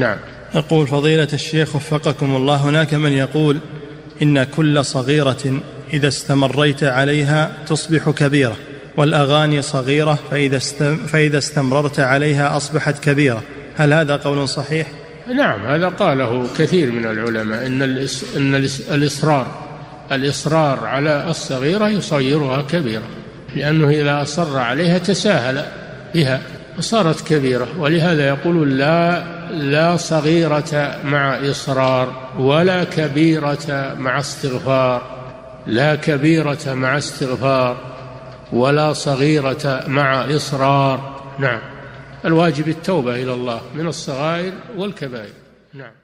نعم. يقول فضيلة الشيخ وفقكم الله، هناك من يقول إن كل صغيرة إذا استمريت عليها تصبح كبيرة، والأغاني صغيرة فإذا استمررت عليها أصبحت كبيرة، هل هذا قول صحيح؟ نعم، هذا قاله كثير من العلماء، إن الإصرار على الصغيرة يصيرها كبيرة، لأنه إذا أصر عليها تساهل بها وصارت كبيرة. ولهذا يقول لا صغيرة مع إصرار ولا كبيرة مع استغفار، لا كبيرة مع استغفار ولا صغيرة مع إصرار. نعم، الواجب التوبة إلى الله من الصغائر والكبائر. نعم.